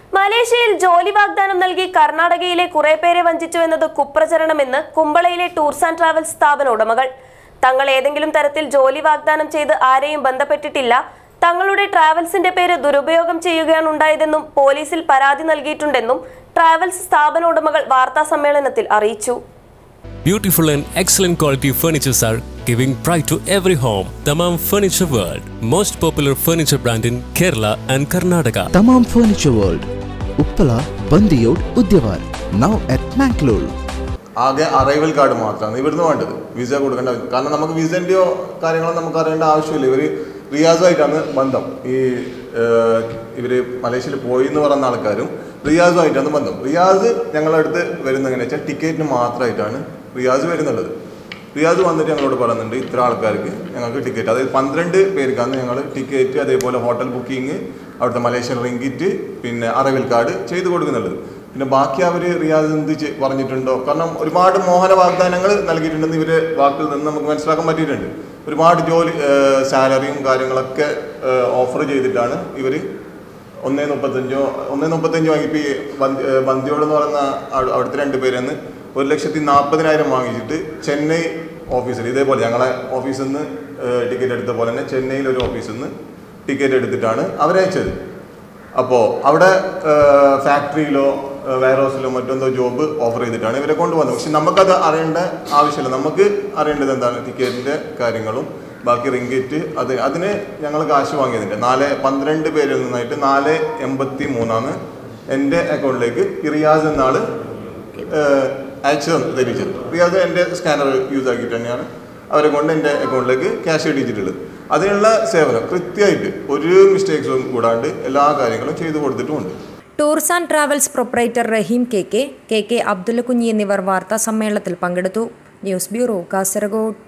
മലേഷ്യയിൽ ജോലി വാഗ്ദാനം നൽകി കർണാടകയിലെ കുറെ പേരെ വഞ്ചിച്ചു എന്നത് കുപ്രചരണമെന്ന് കുമ്പളയിലെ ടൂർസ് ആൻഡ് ട്രാവൽസ് സ്ഥാപന ഉടമകൾ. തങ്ങൾ ഏതെങ്കിലും തരത്തിൽ ജോലി വാഗ്ദാനം ചെയ്ത് ആരെയും ബന്ധപ്പെട്ടിട്ടില്ല, തങ്ങളുടെ ട്രാവൽസിന്റെ പേര് ദുരുപയോഗം ചെയ്യുകയാണ് ഉണ്ടായതെന്നും പോലീസിൽ പരാതി നൽകിയിട്ടുണ്ടെന്നും ട്രാവൽസ് സ്ഥാപന ഉടമകൾ വാർത്താ സമ്മേളനത്തിൽ അറിയിച്ചു. Beautiful and excellent quality furnitures are giving pride to every home. Tamam Furniture World, most popular furniture brand in Kerala and Karnataka. Tamam Furniture World, Uppala, Bandiyod, Udyawar, now at Mangalore. ആകെ arrival card മാത്രമാണ് ഇവിടുന്ന് വേണ്ടത്, visa കൊടുക്കേണ്ട. കാരണം നമുക്ക് വിസൻ്റെയോ കാര്യങ്ങളോ നമുക്ക് അറിയേണ്ട ആവശ്യമില്ല. ഇവർ റിയാസുമായിട്ടാണ് ബന്ധം. ഇവർ മലേഷ്യയിൽ പോയി എന്ന് പറയുന്ന ആൾക്കാരും റിയാസുമായിട്ടാണ് ബന്ധം. റിയാസ് ഞങ്ങളുടെ അടുത്ത് വരുന്നത് എങ്ങനെയാ വെച്ചാൽ ടിക്കറ്റിന് മാത്രമായിട്ടാണ് റിയാസ് വരുന്നുള്ളത്. റിയാസ് വന്നിട്ട് ഞങ്ങളോട് പറയുന്നുണ്ട് ഇത്ര ആൾക്കാർക്ക് ഞങ്ങൾക്ക് ടിക്കറ്റ്, അതായത് 12 പേർക്കാണ് ഞങ്ങൾ ടിക്കറ്റ്, അതേപോലെ ഹോട്ടൽ ബുക്കിംഗ്, അവിടുത്തെ മലേഷ്യൻ റിങ്കിറ്റ്, പിന്നെ അറൈവൽ കാർഡ് ചെയ്ത് കൊടുക്കുന്നുള്ളത്. പിന്നെ ബാക്കി അവർ റിയാസ് എന്ത് പറഞ്ഞിട്ടുണ്ടോ, കാരണം ഒരുപാട് മോഹന വാഗ്ദാനങ്ങൾ നൽകിയിട്ടുണ്ടെന്ന് ഇവരെ വാക്കിൽ നിന്ന് നമുക്ക് മനസ്സിലാക്കാൻ പറ്റിയിട്ടുണ്ട്. ഒരുപാട് ജോലി സാലറിയും കാര്യങ്ങളൊക്കെ ഓഫർ ചെയ്തിട്ടാണ് ഇവർ 1.35 വാങ്ങിപ്പോൾ ഈ ബന്ദിയോട് എന്ന് പറയുന്ന അവിടുത്തെ 2 പേരെന്ന് 1,40,000 വാങ്ങിച്ചിട്ട് ചെന്നൈ ഓഫീസിൽ ഇതേപോലെ ഞങ്ങളെ ഓഫീസിൽ നിന്ന് ടിക്കറ്റ് എടുത്ത പോലെ തന്നെ ചെന്നൈയിൽ ഒരു ഓഫീസിൽ നിന്ന് ടിക്കറ്റ് എടുത്തിട്ടാണ് അവരയച്ചത്. അപ്പോൾ അവിടെ ഫാക്ടറിയിലോ വെയർഹൗസിലോ മറ്റെന്തോ ജോബ് ഓഫർ ചെയ്തിട്ടാണ് ഇവരെ കൊണ്ടുവന്നത്. പക്ഷെ നമുക്കത് അറിയേണ്ട ആവശ്യമില്ല. നമുക്ക് അറിയേണ്ടത് എന്താണ്, ടിക്കറ്റിൻ്റെ കാര്യങ്ങളും ബാക്കി റിങ്കറ്റ്. അതിന് ഞങ്ങൾ കാശ് വാങ്ങിയതിൻ്റെ 12 പേരിൽ നിന്നായിട്ട് 483 എൻ്റെ അക്കൗണ്ടിലേക്ക് റിയാസ് എന്നാൾ അയച്ചു ധരിച്ചത്. റിയാസ് എൻ്റെ സ്കാനർ യൂസ് ആക്കിയിട്ട് തന്നെയാണ് അവരെ കൊണ്ട് എൻ്റെ അക്കൗണ്ടിലേക്ക് ക്യാഷ് ഇടിച്ചിട്ടുള്ളത്. അതിനുള്ള സേവനം കൃത്യമായിട്ട് ഒരു മിസ്റ്റേക്സും കൂടാണ്ട് എല്ലാ കാര്യങ്ങളും ചെയ്തു കൊടുത്തിട്ടുമുണ്ട്. Tours and travels proprietor Raheem K K, Abdul Kunhi എന്നിവർ വാർത്താ സമ്മേളനത്തിൽ പങ്കെടുത്തു. News bureau, Kasaragod.